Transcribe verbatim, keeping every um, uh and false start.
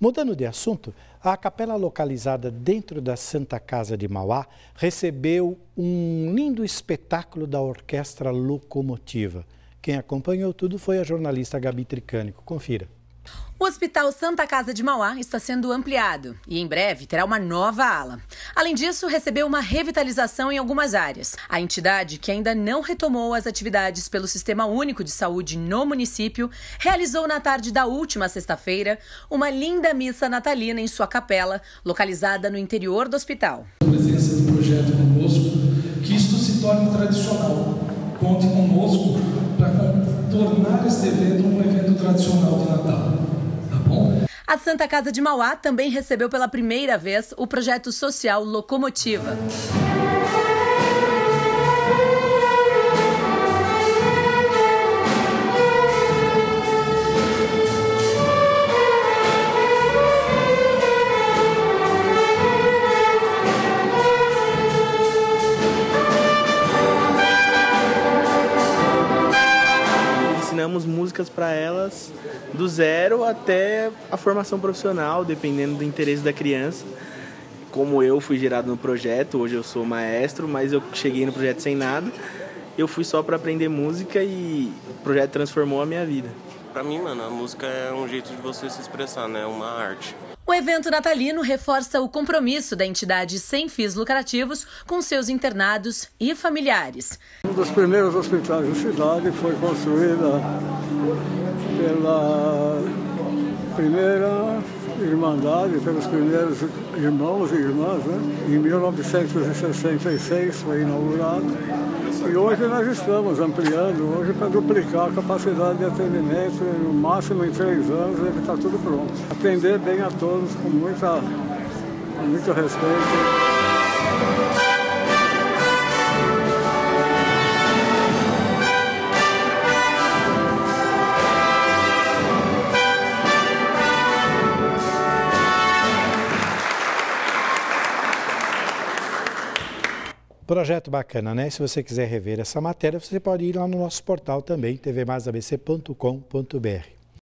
Mudando de assunto, a capela localizada dentro da Santa Casa de Mauá recebeu um lindo espetáculo da Orquestra Locomotiva. Quem acompanhou tudo foi a jornalista Gabi Tricânico. Confira. O Hospital Santa Casa de Mauá está sendo ampliado e em breve terá uma nova ala. Além disso, recebeu uma revitalização em algumas áreas. A entidade, que ainda não retomou as atividades pelo Sistema Único de Saúde no município, realizou na tarde da última sexta-feira uma linda missa natalina em sua capela, localizada no interior do hospital. A presença do projeto conosco, que isto se torne tradicional. Conte conosco para tornar este evento um evento tradicional de Natal. A Santa Casa de Mauá também recebeu pela primeira vez o projeto social Locomotiva. Ensinamos músicas para elas do zero até a formação profissional, dependendo do interesse da criança. Como eu fui gerado no projeto, hoje eu sou maestro, mas eu cheguei no projeto sem nada. Eu fui só para aprender música e o projeto transformou a minha vida. Para mim, mano, a música é um jeito de você se expressar, né? Uma arte. O evento natalino reforça o compromisso da entidade sem fins lucrativos com seus internados e familiares. Um dos primeiros hospitais da cidade foi construída pela primeira Irmandade, pelos primeiros irmãos e irmãs, né? Em mil novecentos e sessenta e seis foi inaugurado. E hoje nós estamos ampliando, hoje para duplicar a capacidade de atendimento, no máximo em três anos deve estar tudo pronto. Atender bem a todos com, muita, com muito respeito. Projeto bacana, né? Se você quiser rever essa matéria, você pode ir lá no nosso portal também, t v mais a b c ponto com ponto b r.